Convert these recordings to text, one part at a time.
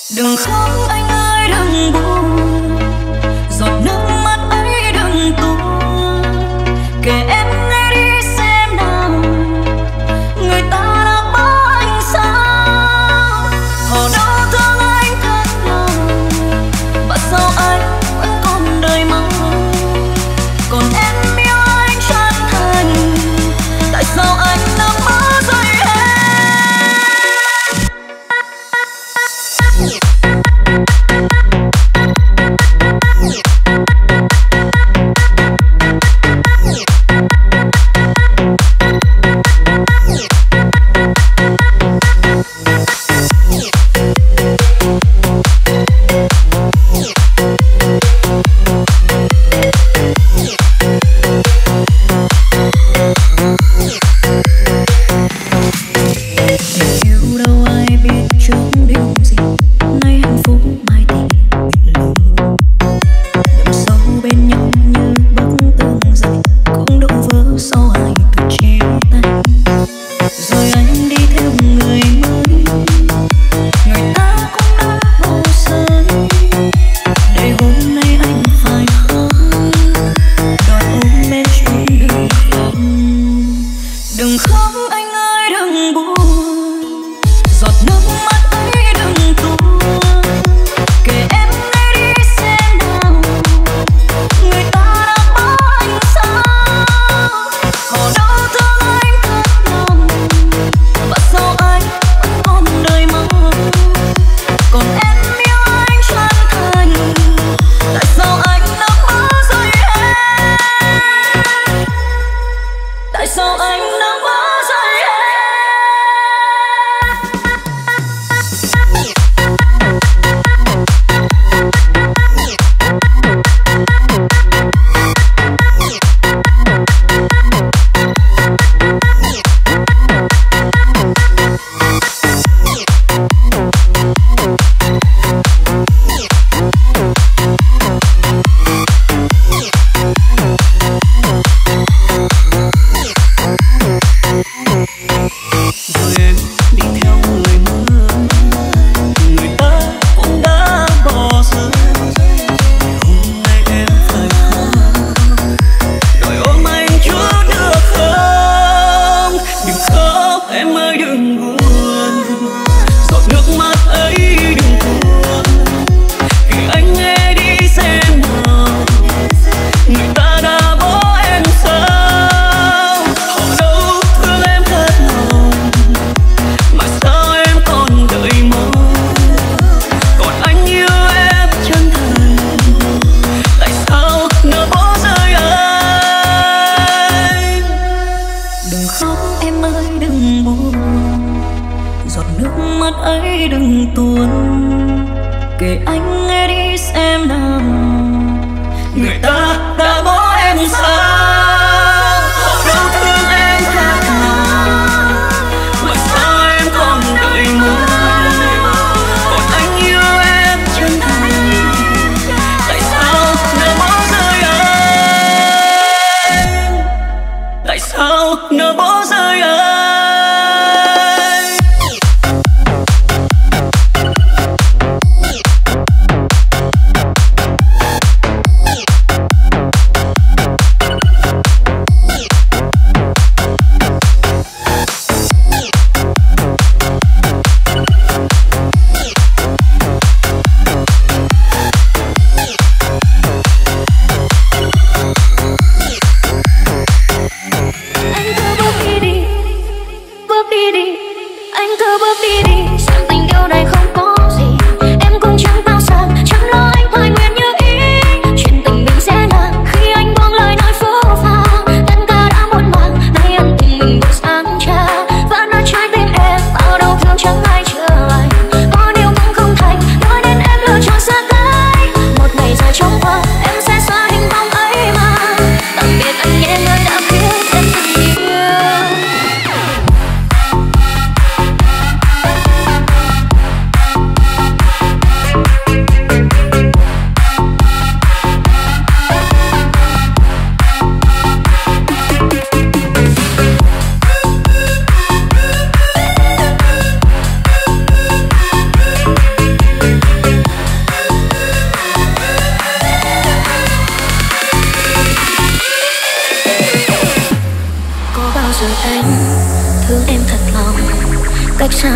Đừng khóc anh ơi đừng buồn, giọt nước mắt ấy đừng tuôn. Kể em nghe đi xem nào, người ta đã bỏ anh sao? Họ đâu thương anh thật lòng, và sao anh vẫn còn đời mong. Còn em yêu anh chân thành, tại sao anh đã bỏ rơi em?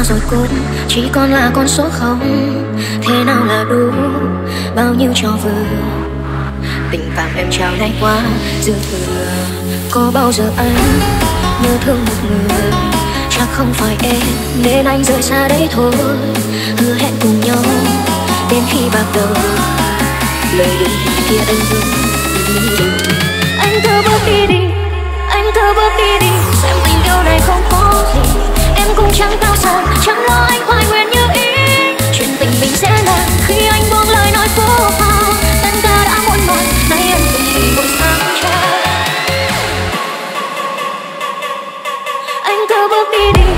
rồi cũng chỉ còn là con số không. Thế nào là đủ, bao nhiêu cho vừa. Tình cảm em trao nay quá dư thừa. Có bao giờ anh nhớ thương một người, chắc không phải em nên anh rời xa đấy thôi. Hứa hẹn cùng nhau đến khi bạc đầu, lời đừng kia anh vẫn đi. Anh cứ bước đi đi, anh cứ bước đi đi, xem tình yêu này không có gì. Em cũng chẳng cao xa, chẳng lo anh hoài nguyện như ý. Chuyện tình mình sẽ là khi anh buông lời nói phố phao. Tất cả đã muộn màng, nay anh cùng mình buổi sáng trao. Anh cứ bước đi đi.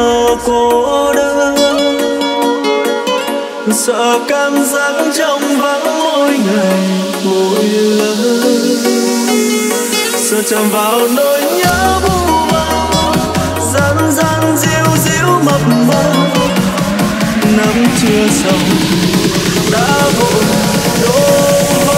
cô đơn, sợ cảm giác trong vắng mỗi ngày mỗi lần, sợ chạm vào nỗi nhớ vu vơ, gian gian díu díu mập mờ, nắng chưa xong đã vội đổ vỡ.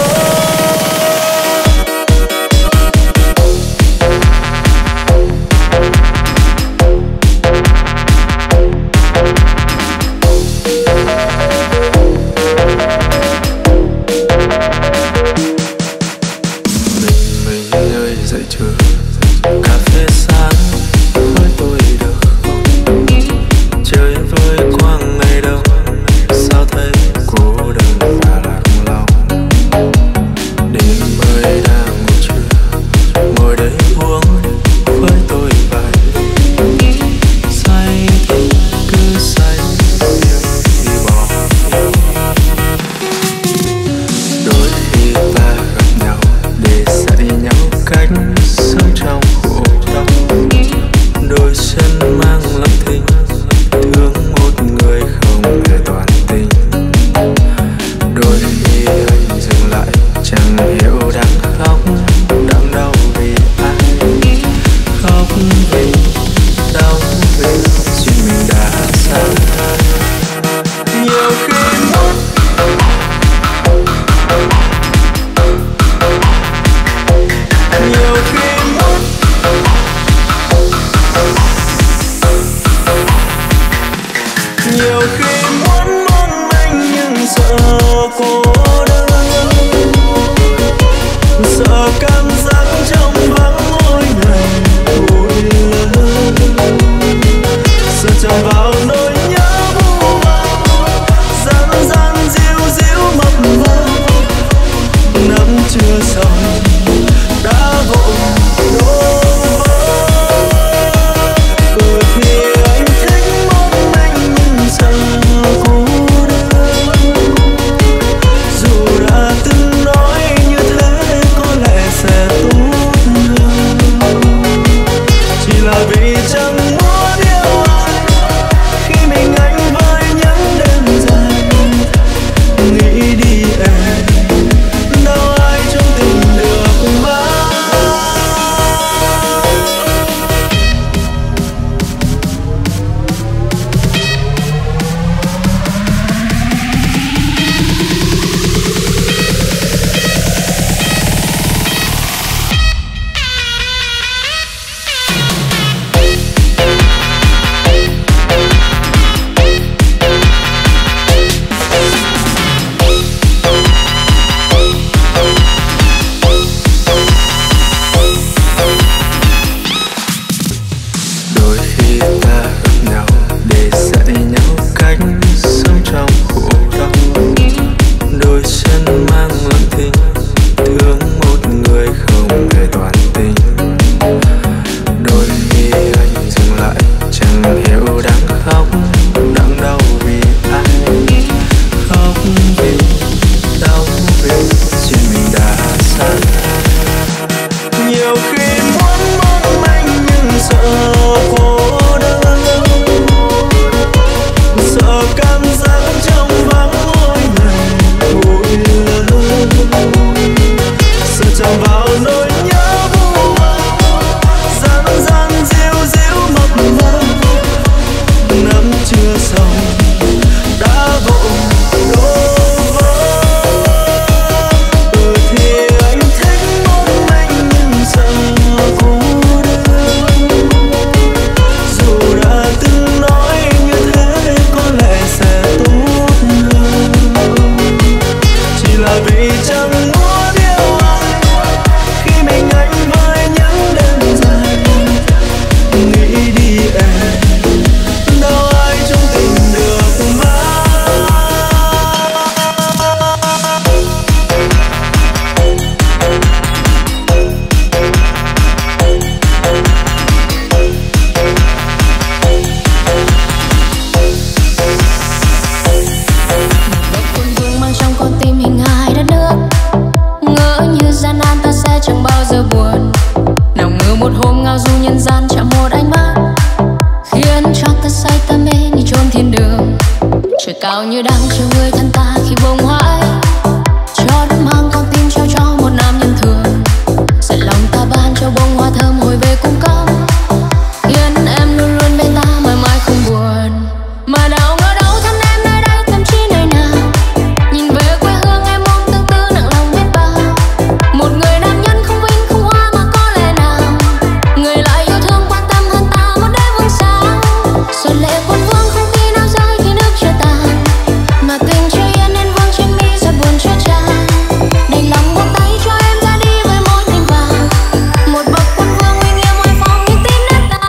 cao như đang chờ người thân ta khi bông hoa ấy cho đất mang con tim trao cho một nam nhân thường, sẽ lòng ta ban cho bông hoa thơm hồi về cung cấp, khiến em luôn luôn bên ta mãi mãi không buồn. Mà đâu ngờ đâu thân em nơi đây thậm chí nơi nào, nhìn về quê hương em mong tương tư nặng lòng biết bao. Một người nam nhân không vinh không hoa mà có lẽ nào người lại yêu thương quan tâm hơn ta một đêm vương sao. Xuân lệ quân vương không khi nào rơi khi nước chưa tàn, mà tình chưa yên nên vương trên mi giọt buồn chưa tràn. Đành lòng buông tay cho em ra đi với mối tình vàng, một bậc quân vương uy nghiêm oai phong nhưng tin nát ta.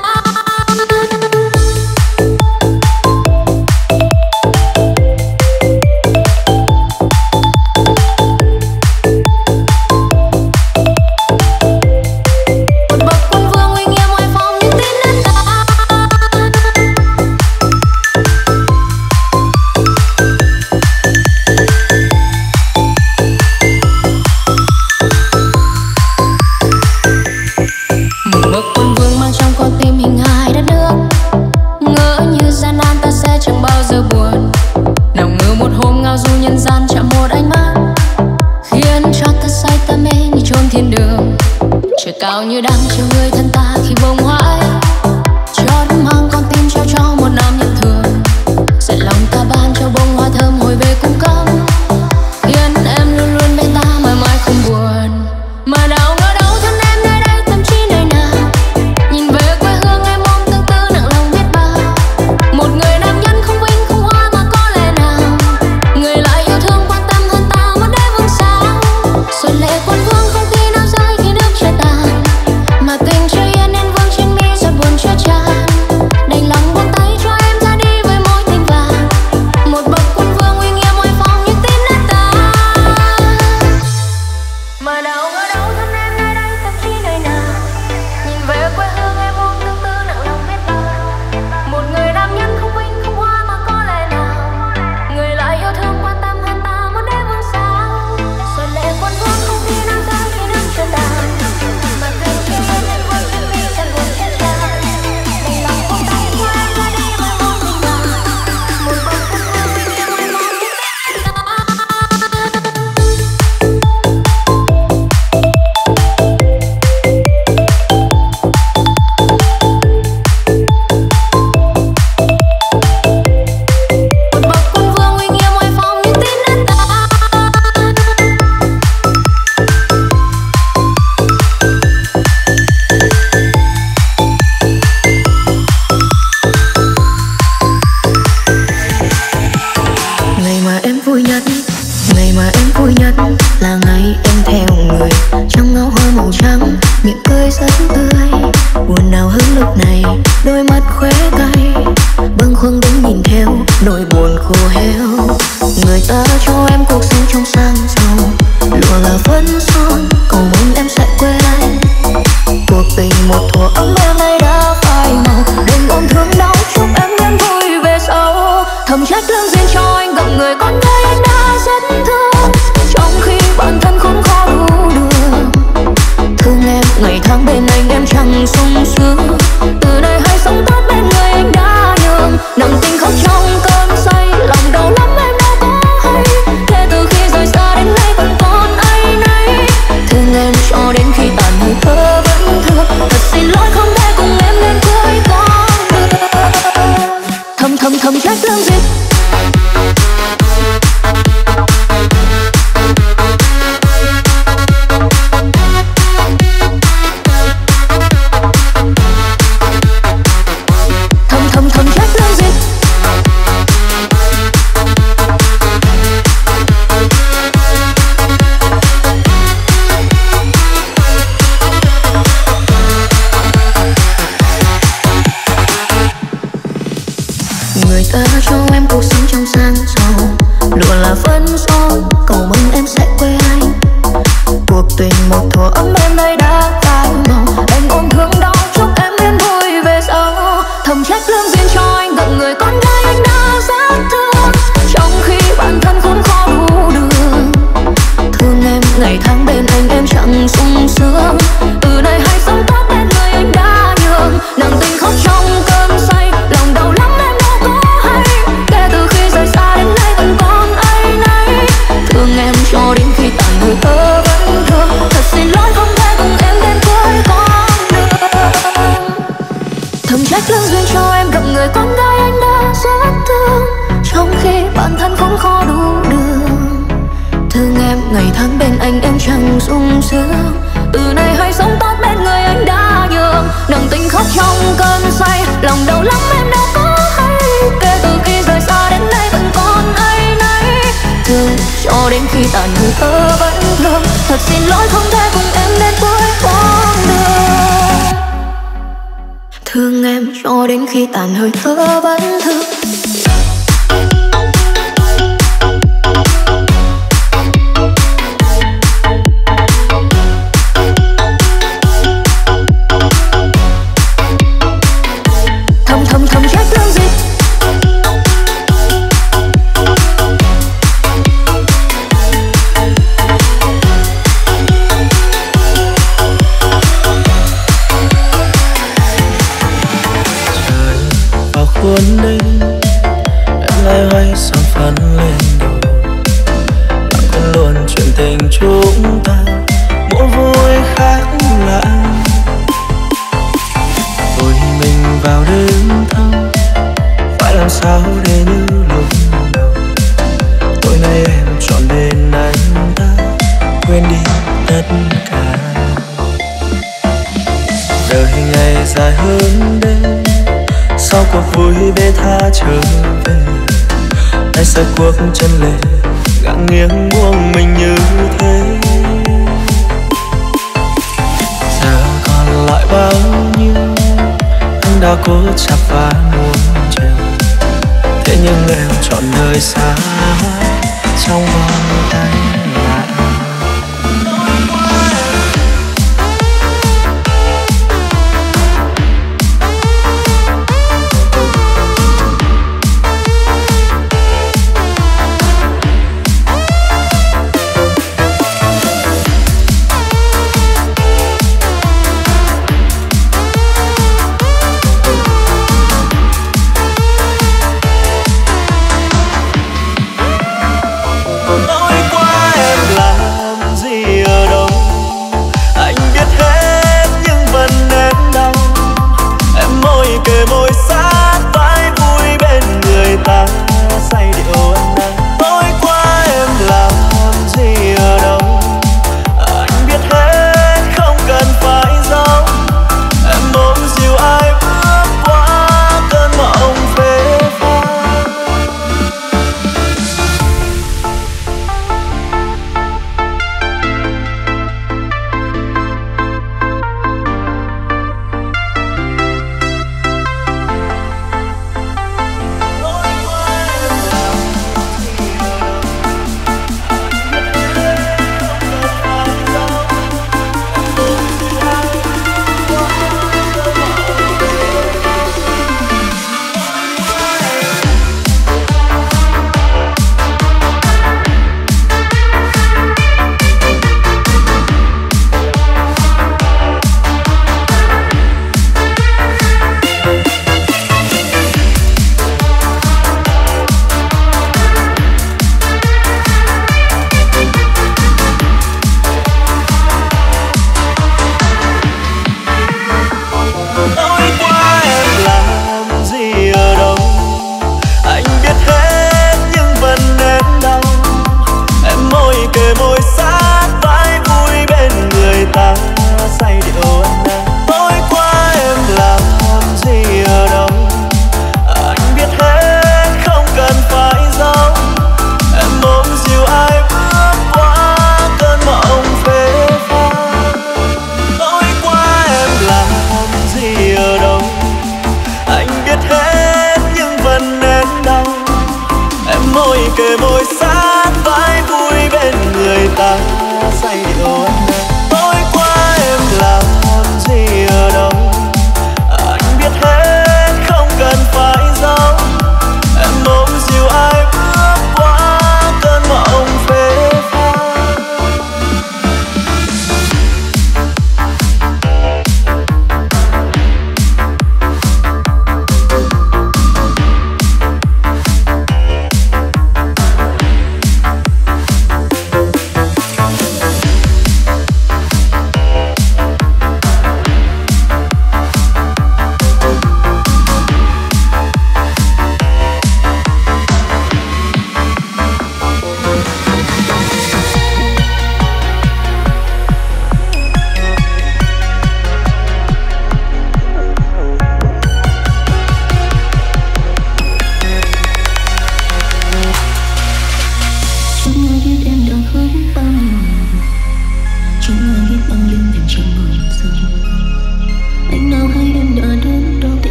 Một bậc quân vương uy nghiêm oai phong nhưng tin nát ta. Một bậc quân vương mang trong con tim hình hài đất nước, ngỡ như gian nan ta sẽ chẳng bao giờ buồn. Nào ngờ một hôm ngao du nhân gian chạm một ánh mắt, khiến cho ta say ta mê như chốn thiên đường. Trời cao như đang chờ người thân ta khi bông hoa ấy cho đất mang con tim trao cho một nam nhân thường, sẽ lòng ta ban cho bông hoa thơm hồi về cung cấp, khiến em luôn luôn bên ta mãi mãi không buồn. Mà đâu ngờ đâu thân em nơi đây thậm chí nơi nào, nhìn về quê hương em mong tương tư nặng lòng biết bao. Một người nam nhân không vinh không hoa mà có lẽ nào người lại yêu thương quan tâm hơn ta một đêm vương sao. Xuân lệ quân vương không khi nào rơi khi nước chưa tàn, mà tình chưa yên nên vương trên mi giọt buồn chưa tràn. Đành lòng buông tay cho em ra đi với mối tình vàng, một bậc quân vương uy nghiêm oai phong nhưng tin nát ta. Mà đâu ngờ đâu thân em nơi đây thậm chí nơi nào, nhìn về quê hương em mong tương tư nặng lòng biết bao. Một người nam nhân không vinh không hoa mà có lẽ nào người lại yêu thương quan tâm hơn ta một đêm vương sao. Xuân lệ quân vương không khi nào rơi khi nước chưa tàn, mà tình chưa yên nên vương trên mi giọt buồn chưa tràn. Đành lòng buông tay cho em ra đi với mối tình vàng, một bậc quân vương uy nghiêm oai phong nhưng tin nát ta. Một bậc quân vương uy nghiêm oai phong nhưng tin nát ta. Ngày mà em vui nhất, ngày mà em vui nhất là ngày em theo người trong áo hoa màu trắng, miệng cười rất tươi. Buồn nào hơn lúc này, đôi mắt khóe cay, bâng khuâng đứng nhìn theo nỗi buồn khô héo. Người ta cho em cuộc sống trong sang giàu, lụa là phấn son, cầu mong em sẽ quên anh. Cuộc tình một thuở ấm em nay đã phai màu, đừng ôm thương đau chúc em đến vui về sau. Thầm trách lương duyên cho anh gặp người con gái anh đã rất thương, trong khi bản thân khốn khó đủ đường. Thương em ngày tháng bên anh em chẳng sung sướng, từ đây hãy sống tốt bên người anh đã nhường. Nặng tình khóc trong cơn say, lòng đau lắm em đâu có hay, kể từ khi rời xa đến nay vẫn còn áy náy. Thương em cho đến khi tàn hơi thở vẫn thương, thật xin lỗi không thể cùng em đến cuối con đường. Thầm trách lương duyên. Thầm trách lương duyên. Người ta cho em cuộc sống trong sang giàu, lụa là phấn son, cầu mong em sẽ quên anh. Cuộc tình một thuở ấm em nay đã phai màu, anh ôm thương đau chúc em đến vui về sau. Thầm trách lương duyên cho anh gặp người con gái anh đã rất thương, trong khi bản thân khốn khó đủ đường. Thương em ngày tháng bên anh em chẳng sung sướng, từ đây hãy sống tốt bên người anh đã nhường. Nặng tình khóc trong cơn say, lòng đau lắm em đâu có hay, kể từ khi rời xa đến sung sướng. Từ nay hãy sống tốt bên người anh đã nhường, đừng tình khóc trong cơn say, lòng đau lắm em đâu có hay. Kể từ khi rời xa đến nay vẫn còn áy náy, thương cho đến khi tàn hơi thở vẫn thương. Thật xin lỗi không thể cùng em đến cuối con đường, thương em cho đến khi tàn hơi thở vẫn thương. Cuốn đi em lại hoay son phấn lên đầu, bạn quên luôn chuyện tình chúng ta mỗi vui khác lạ. Thôi mình vào đêm thâu, phải làm sao để như lúc đầu. Tối nay em chọn bên anh ta, quên đi tất cả. Đời ngày dài hơn đêm, sau cuộc vui bê tha trở về, ai sai cuộc chân lệ gặng nghiêng buông mình như thế. Giờ còn lại bao nhiêu anh đã cố chạm phá muốn trèo, thế nhưng em chọn đời xa trong vòng tay lạ.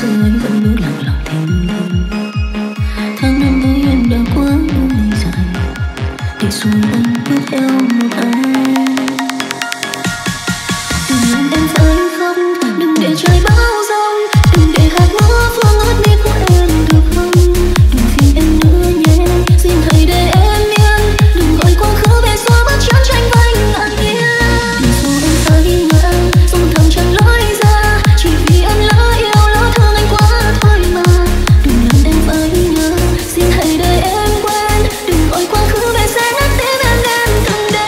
xưa anh vẫn bước lặng lòng thêm thầm. Tháng năm với em đã quá đủ ngày dài để rồi anh bước theo một ai. Đừng làm em phải khóc, đừng để trời bão giông, đừng để hạt mưa phương ướt mi của em được không? Đừng phiền em nữa nhé, xin hãy để em yên, đừng gọi quá khứ về xóa bất chợt tranh vanh ngạc nhiên. Đừng dù em say ngang, dù thầm chẳng lối ra, chỉ vì em lỡ yêu lỡ thương anh quá thôi mà. Đừng làm em phải nhớ, xin hãy để em quên, đừng gọi quá khứ về sẽ nát tim em nên từng đêm.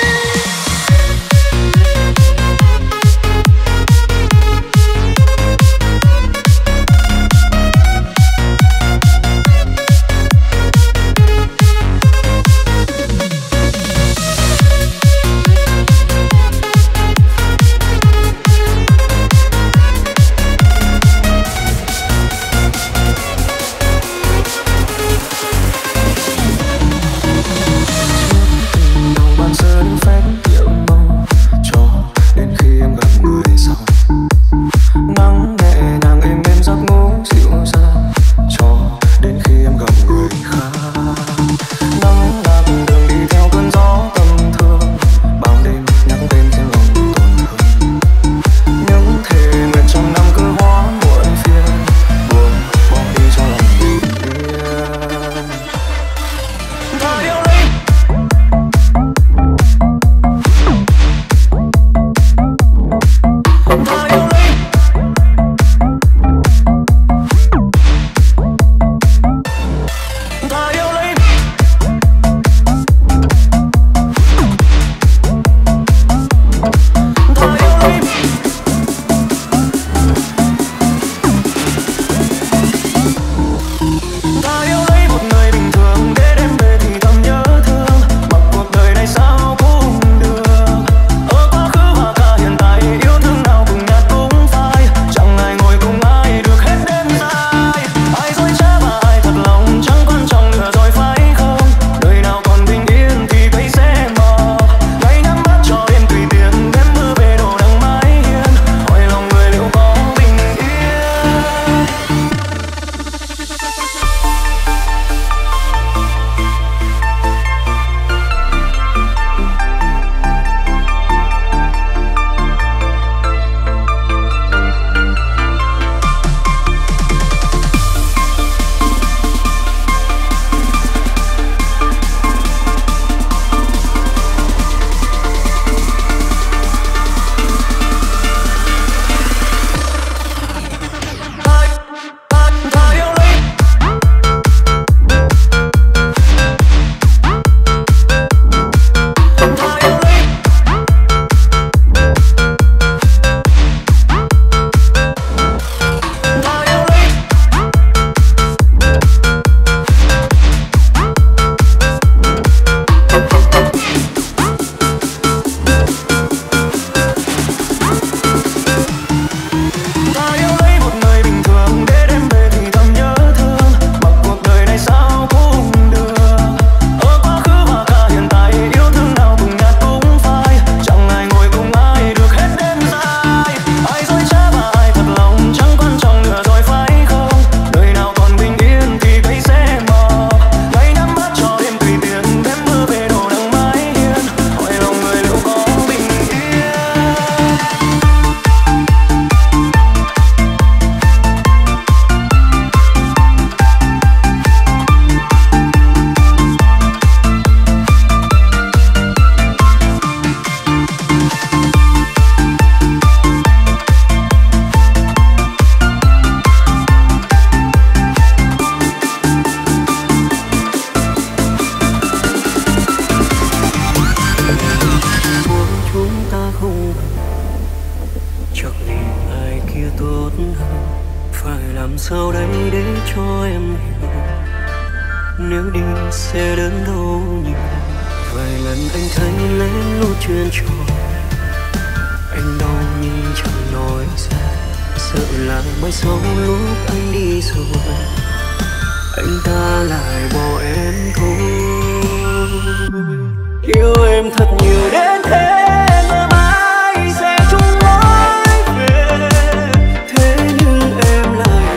sao đây để cho em hiểu, nếu đi sẽ đớn đau nhiều. Vài lần anh thấy lén lút chuyện trò, anh đau nhưng chẳng nói ra, sợ là mai sau lúc anh đi rồi anh ta lại bỏ em thôi. Yêu em thật nhiều đến thế mà mãi sẽ chung lối về, thế nhưng em lại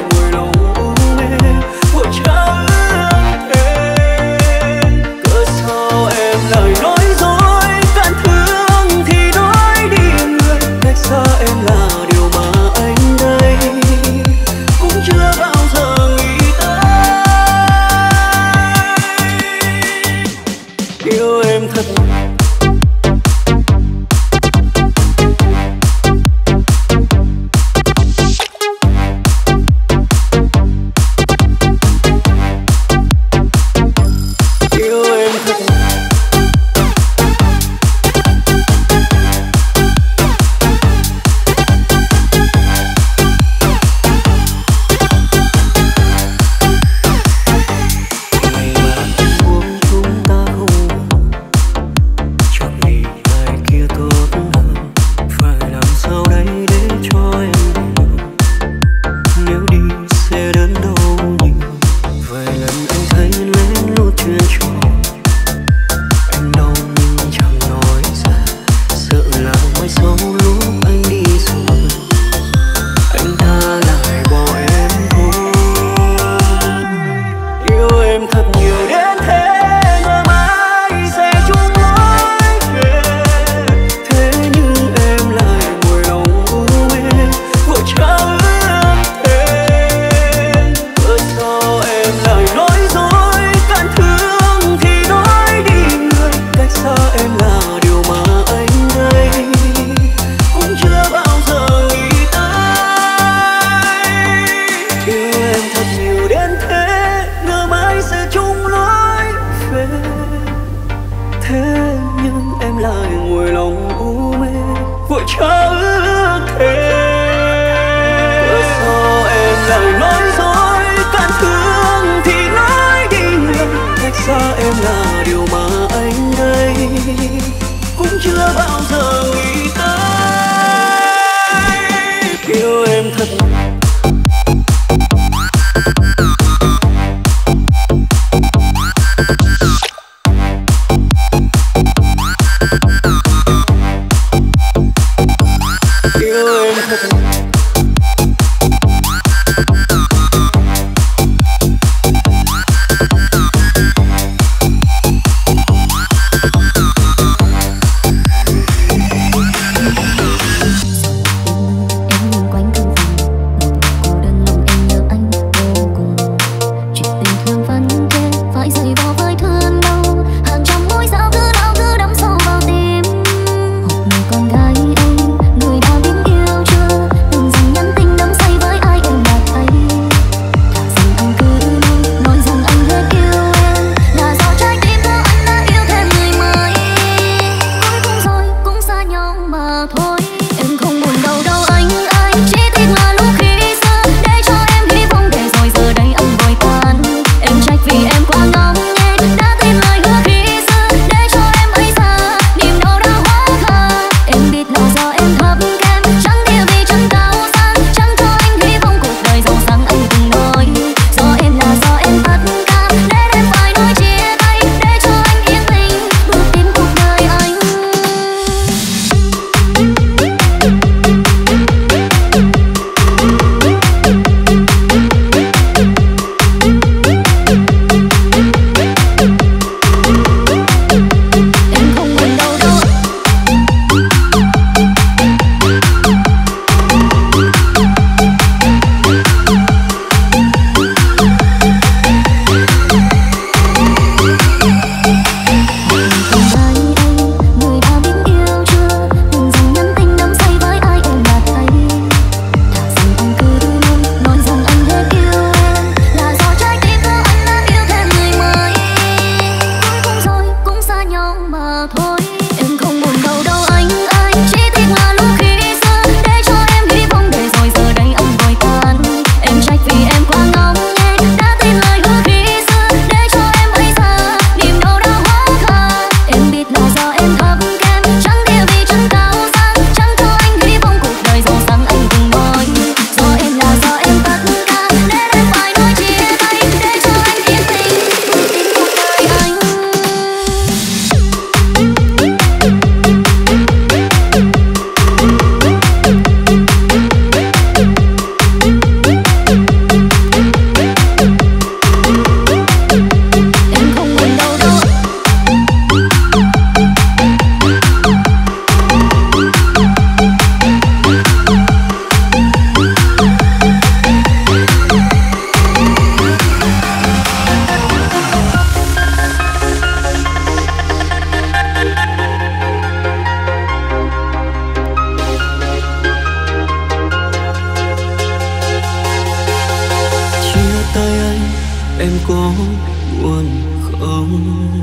có buồn không,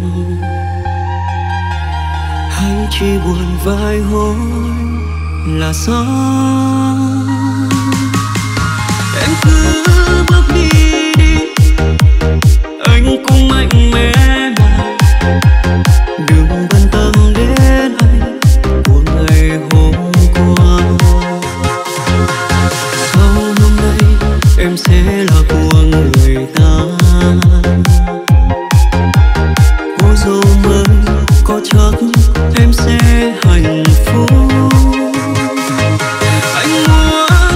hay chỉ buồn vài hôm là sao? Em cứ bước đi đi, anh cũng mạnh mẽ mà, đừng bận tâm đến anh của ngày hôm qua. Sau hôm nay em sẽ là của người ta, cô dâu mới có chắc em sẽ hạnh phúc. Anh muốn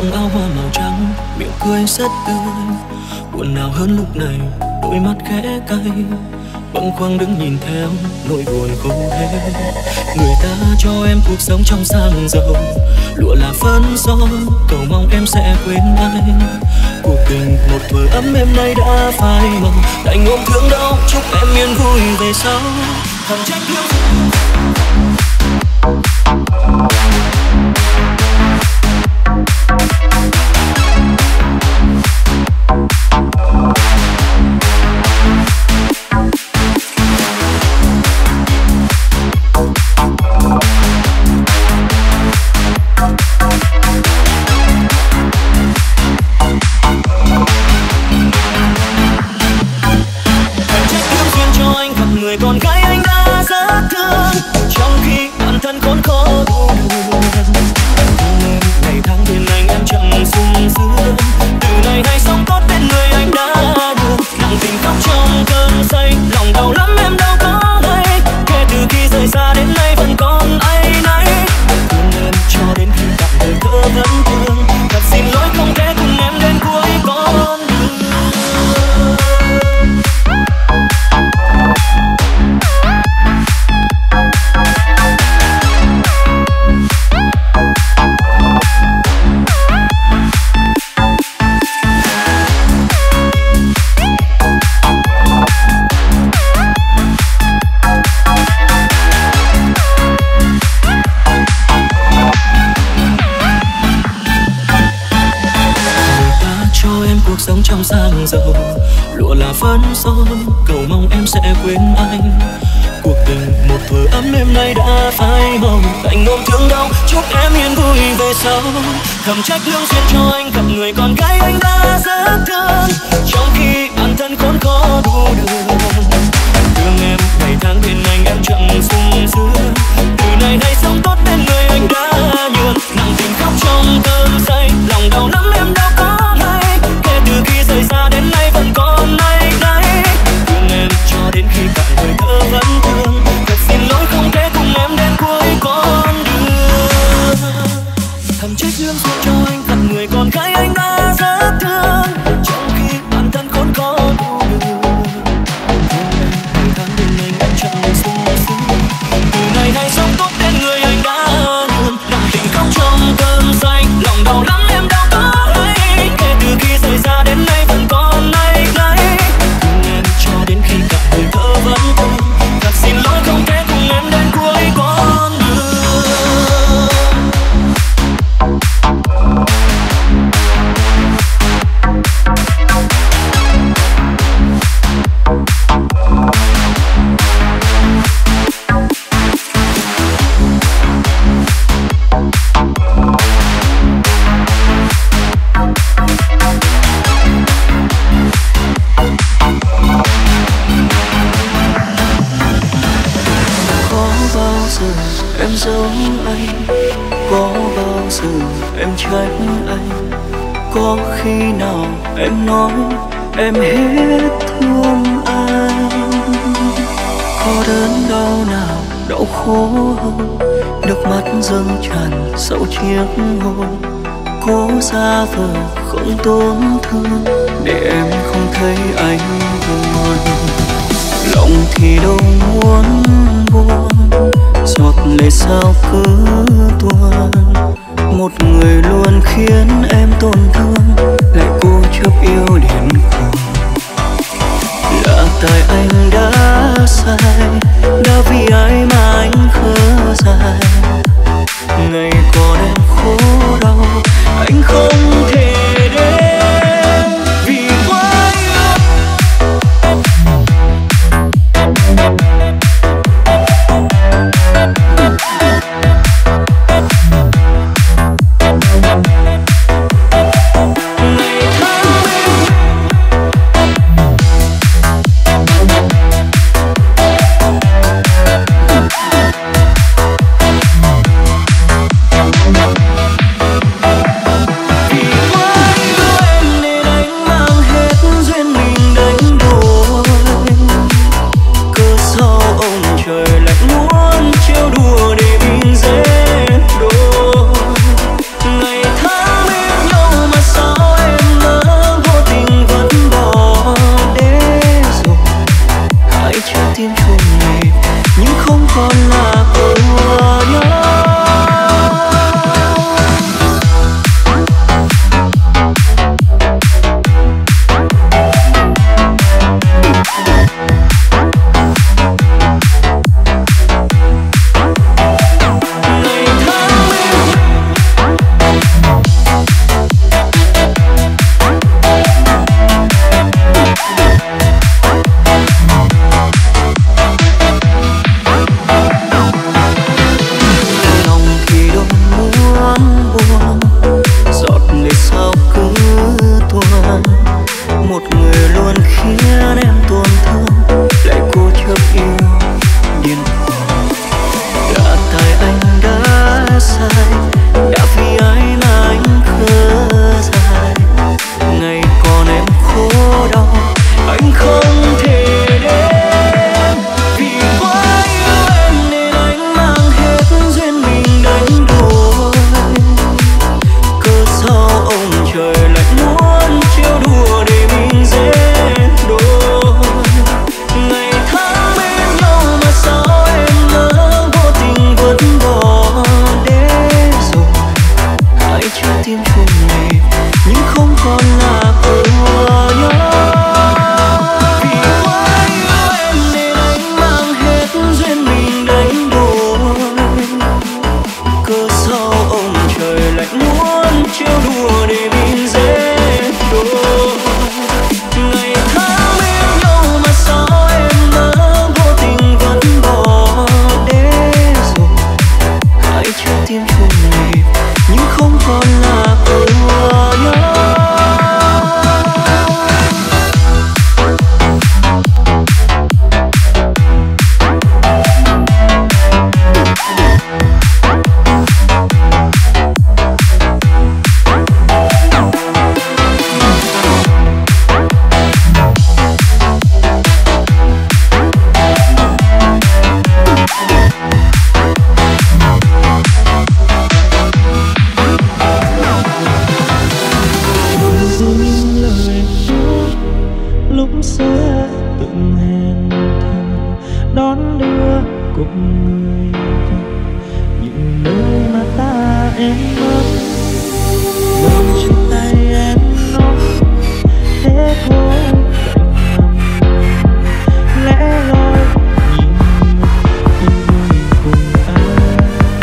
trong áo hoa màu trắng, miệng cười rất tươi. Buồn nào hơn lúc này, đôi mắt khẽ cay, bâng khuâng đứng nhìn theo nỗi buồn khô hết. Người ta cho em cuộc sống trong sang giàu, lụa là phấn son, cầu mong em sẽ quên anh. Cuộc tình một thuở ấm êm nay đã phai màu, đành ôm thương đau, chúc em yên vui về sau. Thầm trách yêu con gái anh đã rất thương, trong khi bản thân khốn khó đủ đường. Ngày tháng bên anh em chẳng sung sướng, từ ngày nay sống tốt bên người anh đã được. Nặng tình khóc trong cơn say, lòng đau lắm em đâu có hay. Kể từ khi rời xa đến nay vẫn còn áy náy. Thương em cho đến khi tạm thời thơ vẫn thương. Thật xin lỗi không thể cùng em đến cuối con đường. Sống trong sang giàu, lụa là phấn son, cầu mong em sẽ quên anh. Cuộc tình một thuở ấm êm nay đã phai màu, đành ôm thương đau, chúc em yên vui về sau. Thầm trách lương duyên cho anh gặp người con gái anh đã rất thương, trong khi bản thân khốn khó đủ đường. Thương em ngày tháng bên anh em chẳng sung sướng, từ nay nay sống tốt bên người anh đã nhường. Nặng tình khóc trong cơn say, lòng đau lắm em đâu có hay. Kể từ khi rời xa đến nay vẫn còn áy náy. Thương em cho đến khi cả đời thơ vẫn thương. Thật xin lỗi không thể cùng em đến cuối con đường. Thầm trách lương duyên cho anh gặp người con gái anh đã rất thương, trong khi bản thân khốn khó đủ đường. Thương em ngày tháng bên anh em chẳng sung sướng, từ ngày nay sống tốt đến người anh đã nhường. Nặng tình khóc trong cơn say, lòng đau lắm em đâu có hay. Kể từ khi rời xa đến nay vẫn còn áy náy. Thương em cho đến khi cả đời thơ vẫn thương. Thật xin lỗi không thể cùng em đến cuối con đường. Em giấu anh, có bao giờ em trách anh? Có khi nào em nói em hết thương anh? Có đớn đau nào đau khổ hơn nước mắt dâng tràn sau chiếc hôn? Cố giả vờ không tổn thương để em không thấy anh buồn. Lòng thì đâu muốn buồn, giọt lệ sao cứ tuôn. Một người luôn khiến em tổn thương, lại cố chấp yêu đến cùng. Là tại anh đã sai, đã vì ai mà anh khờ dại. Ngày còn em khổ đau, anh không thể đến vì quá yêu. sao ông trời lại muốn trêu đùa để mình dễ đôi. Ngày tháng bên nhau mà sao em lỡ vô tình vứt bỏ để rồi hai trái tim chung nhịp nhưng không còn là của nhau. Vì quá yêu em nên anh mang hết duyên mình đánh đổi. Cớ sao ông trời lại muốn trêu đùa để mình dễ đôi. Ngày tháng bên nhau mà sao em lỡ vô tình vứt bỏ để rồi hai trái tim chung nhịp nhưng không còn là của nhau. Lúc xưa từng hẹn thề đón đưa cùng người về những nơi mà ta em mất. Lòng trên tay em nói thế thôi đành nằm lẽ loi nhìn em vui cùng ai.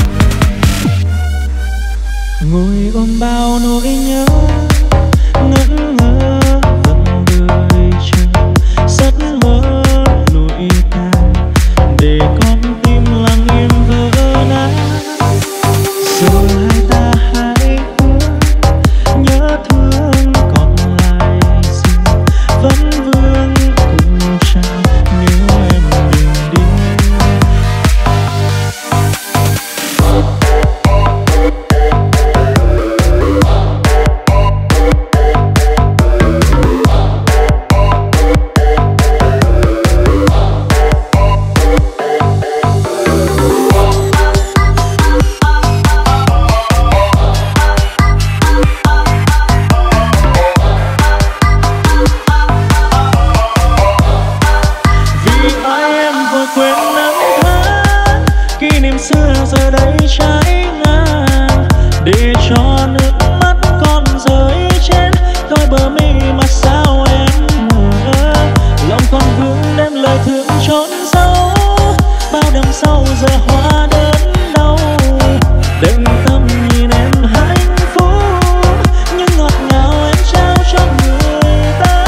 Ngồi ôm bao nỗi nhớ ngẩn ngơ dần đời chờ giấc mơ lụi tàn để con tim lặng im vỡ nát. Giờ hai ta hãy nhớ thương còn lại gì vẫn vương cùng trao nếu em đừng đi. Kỷ niệm xưa giờ đây trái ngang để cho nước mắt còn rơi trên đôi bờ mi mà sao em ngờ. Lòng còn vương đem lời thương trốn sâu bao đằng sau giờ hoa đớn đau. Đừng tâm nhìn em hạnh phúc nhưng ngọt ngào em trao cho người ta.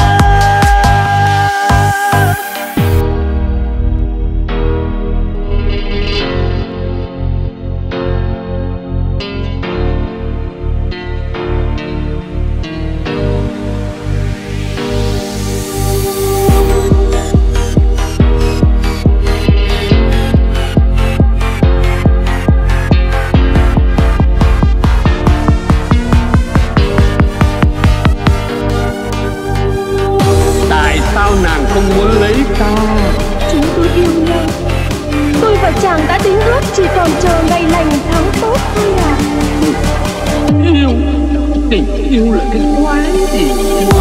Nàng không muốn lấy ta. Chúng tôi yêu nhau. Tôi và chàng đã đính ước chỉ còn chờ ngày lành tháng tốt thôi à. Yêu, tình yêu là cái quái gì?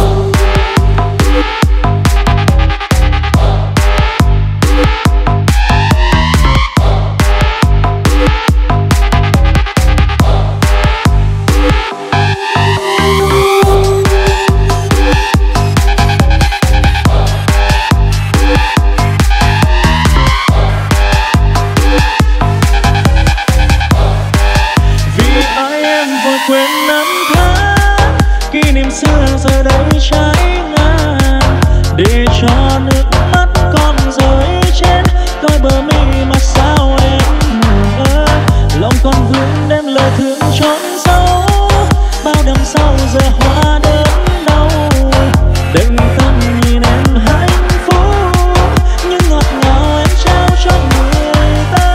Quên năm tháng kỷ niệm xưa giờ đây trái ngang để cho nước mắt còn rơi trên đôi bờ mi mà sao em ngờ. Lòng còn vương đem lời thương trốn sâu bao đằng sau giờ hoa đớn đau. Đừng tâm nhìn em hạnh phúc nhưng ngọt ngào em trao cho người ta.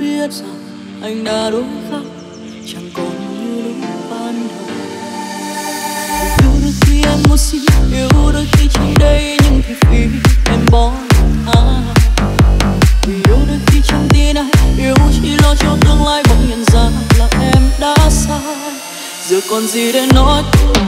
biết rằng anh đã đổi khác, chẳng còn như lúc ban đầu. Yêu đôi khi em muốn xin, yêu đôi khi chỉ đây nhưng thì vì em bỏ vì yêu đôi khi chẳng tin ai, yêu chỉ lo cho tương lai bỗng nhận ra là em đã sai. Giờ còn gì để nói.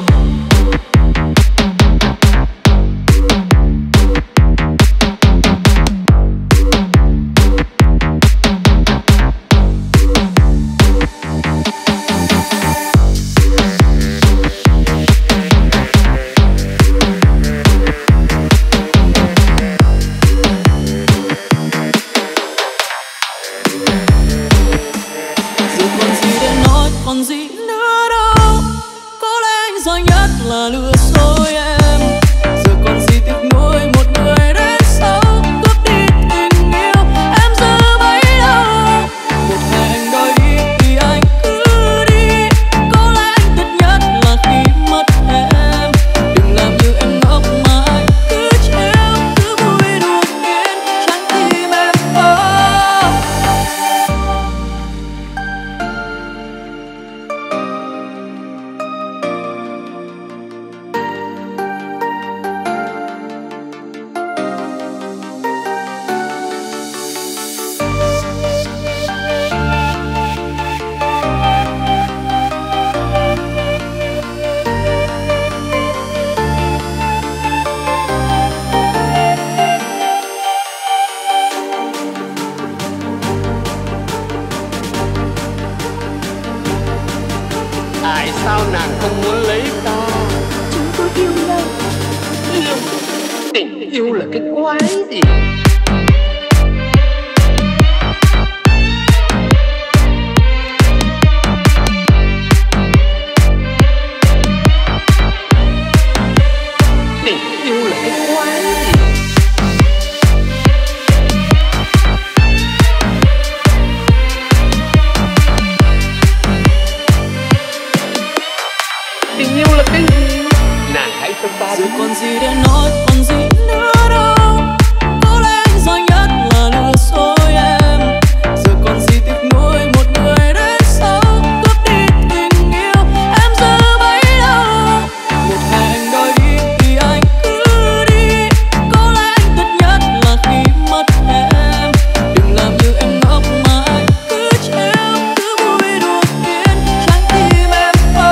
Còn gì nữa đâu, có lẽ anh giỏi nhất là lừa dối em. Giờ còn gì tiếc nuối một người đến sau cướp đi tình yêu em giữ bấy lâu. Một ngày anh đòi đi thì anh cứ đi, có lẽ anh tiếc nhất là khi mất em. Đừng làm như em ngốc mà anh cứ trêu, cứ vui đùa nghiến tránh tim em Tại sao nàng không muốn lấy ta? Chúng tôi yêu nhau. Tình yêu là cái quái gì? Tình yêu là cái quái gì? Tình yêu là cái gì? Nàng hãy cho ta giờ còn gì để nói, còn gì nữa đâu, có lẽ anh giỏi nhất là lừa dối em. Giờ còn gì tiếc nuối một người đến sau cướp đi tình yêu em giữ bấy lâu. Một ngày anh đòi đi thì anh cứ đi, có lẽ anh tiếc nhất là khi mất em. Đừng làm như em ngốc mà anh cứ trêu, cứ vui đùa nghiến tránh tim em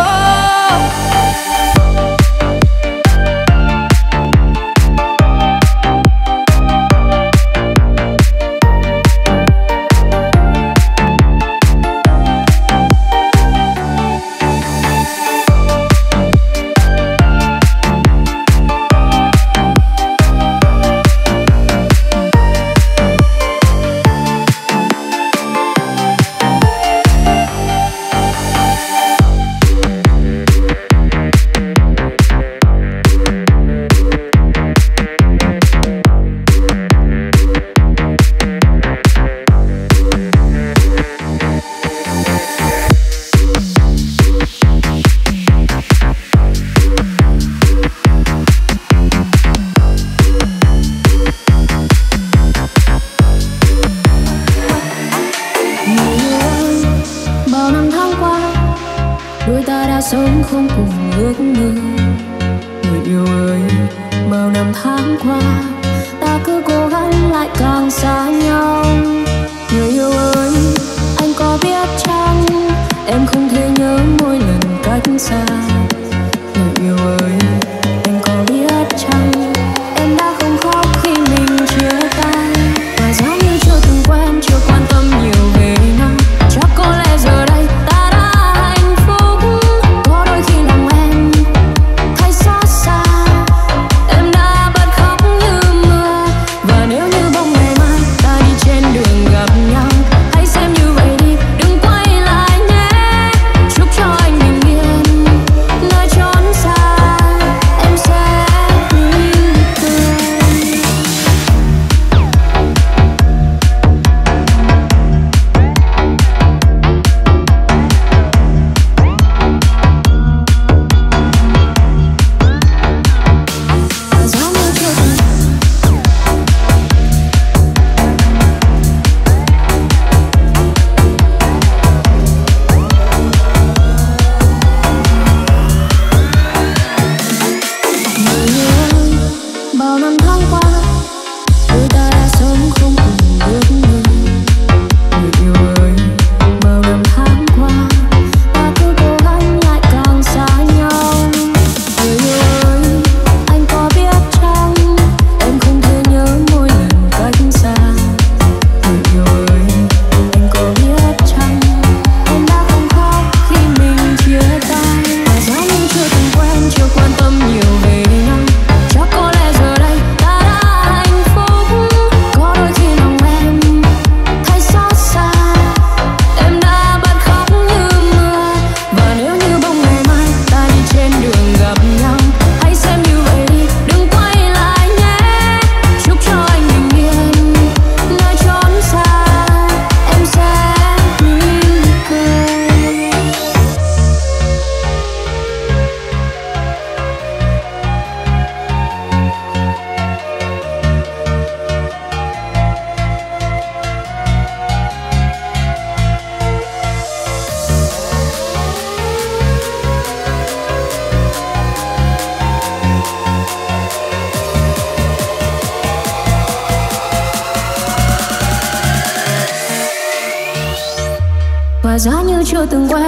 sống không cùng ước mơ. Người yêu ơi, bao năm tháng qua ta cứ cố gắng lại càng xa nhau. Người yêu ơi, anh có biết chăng em không thể nhớ mỗi lần cách xa. Người yêu ơi, anh có biết chăng em đã không khóc khi mình chia tay. Và giống như chưa từng quen, chưa quan tâm nhiều về nhau, chắc có lẽ giờ đây ta đã hạnh phúc. Có đôi khi lòng em thấy xót xa, em đã bật khóc như mưa. Và nếu như bóng ngày mai ta đi trên đường mà giá như chưa từng quét.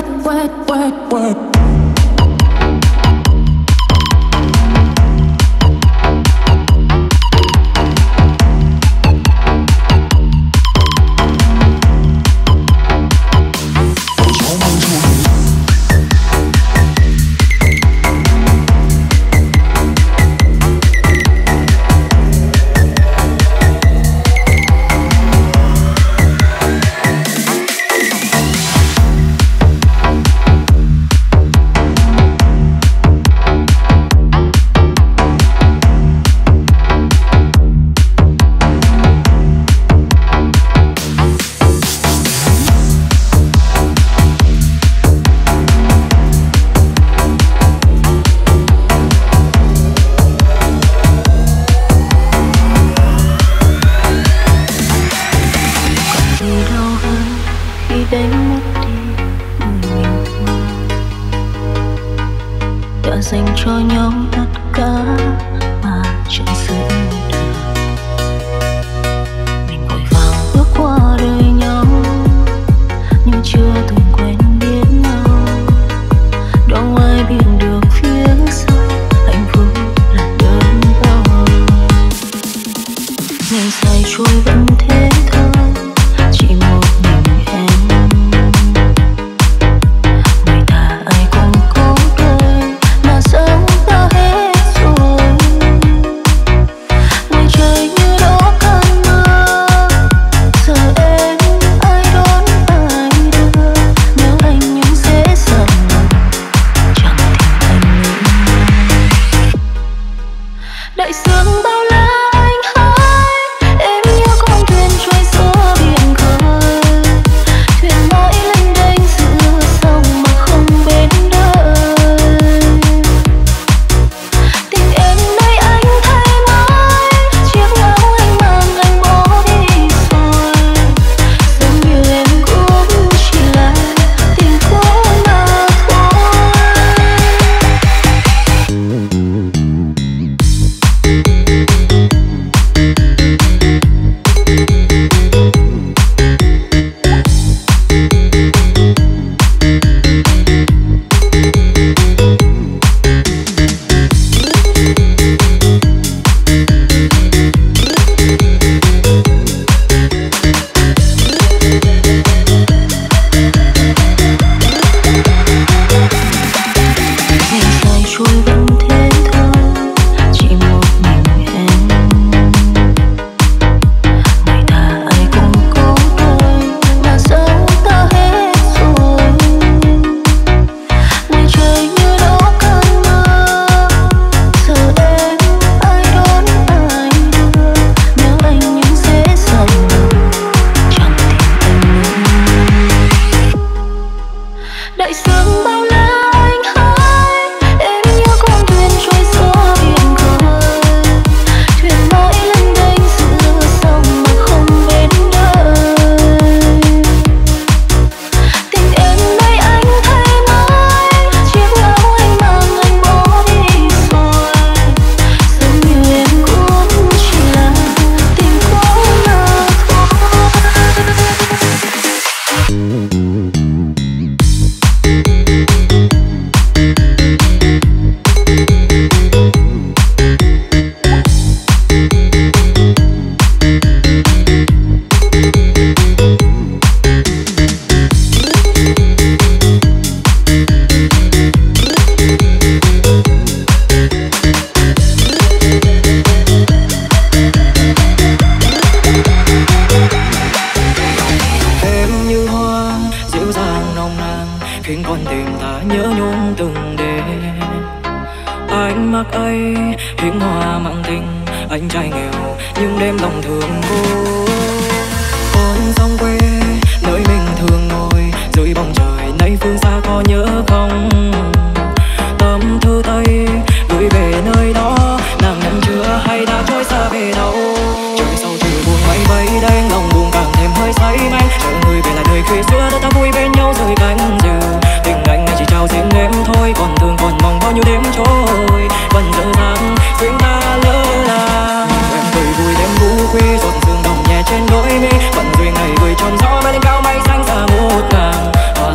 trên đôi mi vận duyên ngày gửi trong gió bay lên cao mây xanh xa ngút ngàn.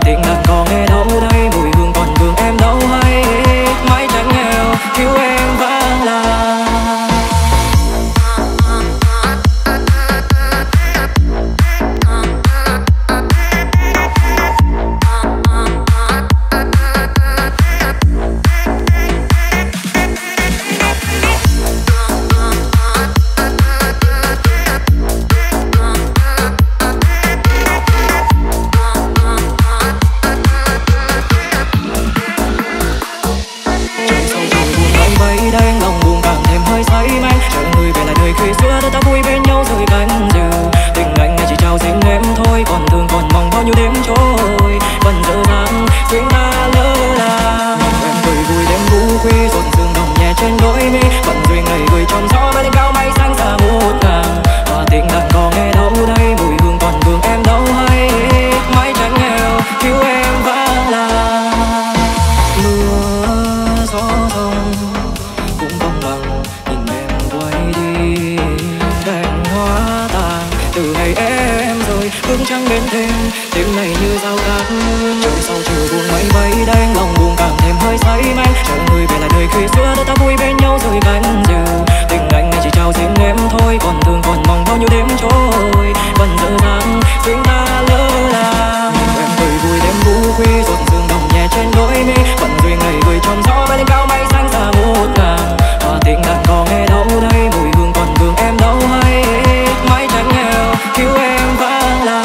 bao nhiêu đêm trôi vẫn dở dang xuyên ta lơ là. Em cười vui đêm vũ khuya rộn sương đồng nhẹ trên đôi mi, vẫn duyên ngày gửi trong gió bay lên cao mây xanh xa ngút ngàn. Hòa tình đàn có nghe đâu đây, mùi hương còn vương em đâu hay, mái tranh nghèo cứu em vang là mưa gió rồng cũng không bằng nhìn em quay đi. Đèn hoa tàn từ ngày em rồi hương trăng bên thêm đêm này như giao cát. Trời sau chiều buồn mây bay đen lòng buồn càng thêm hơi say men, chờ người về lại đời khi xưa đôi ta vui bên nhau rồi cánh diều. Tình anh này chỉ trao riêng em thôi, còn thương còn mong bao nhiêu đêm trôi vẫn dở dang xuyên ta lơ là. Em cười vui đêm vũ khuya rộn sương đồng nhẹ trên đôi mi, vẫn duyên ngày gửi trong gió bay lên cao mây xanh xa ngút ngàn. Hòa tình đàn có nghe đâu đây, mùi hương còn vương em đâu hay, mái tranh nghèo cứu em vang là.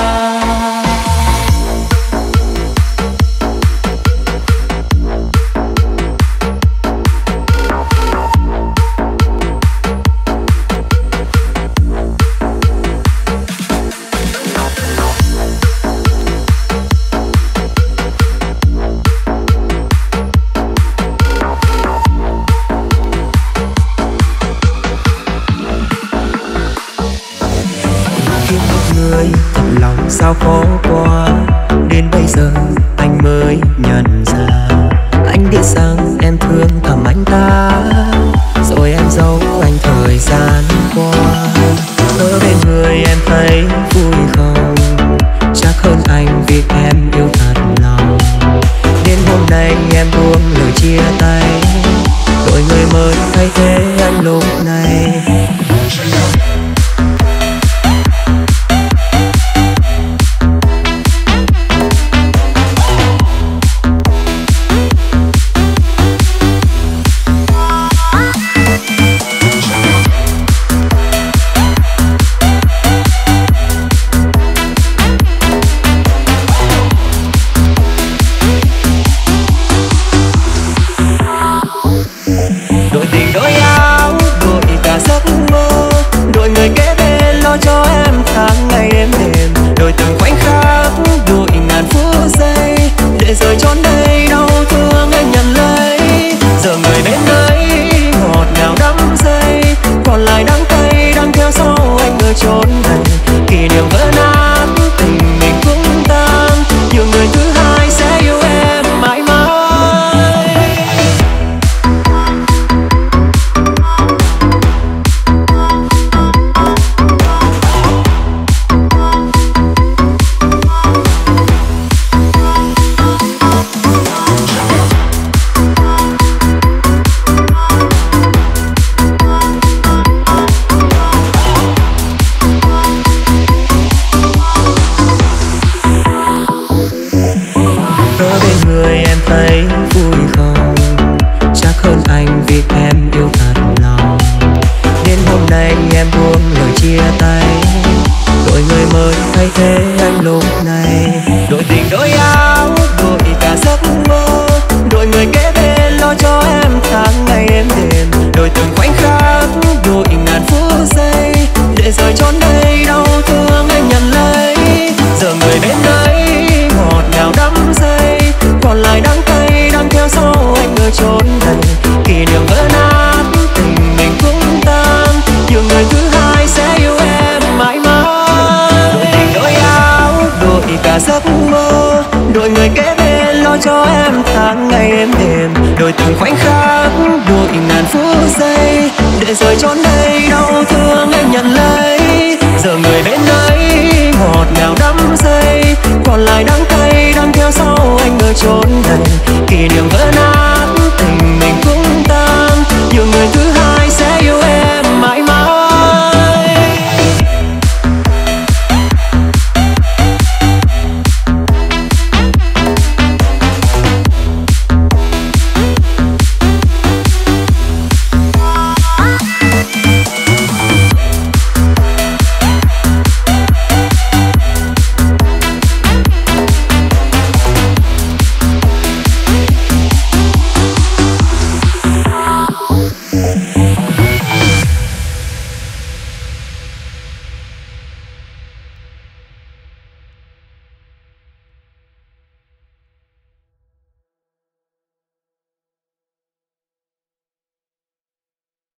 Sao khó qua đến bây giờ anh mới nhận ra, anh biết rằng em thương thầm anh ta, rồi em giấu anh thời gian qua. Ở bên người em thấy vui không, chắc hơn anh vì em yêu thật lòng. Đến hôm nay em buông lời chia tay, đổi người mới thay thế anh lúc này. Còn lại đắng cay đang theo sau anh ở chốn này, kỷ niệm vỡ nát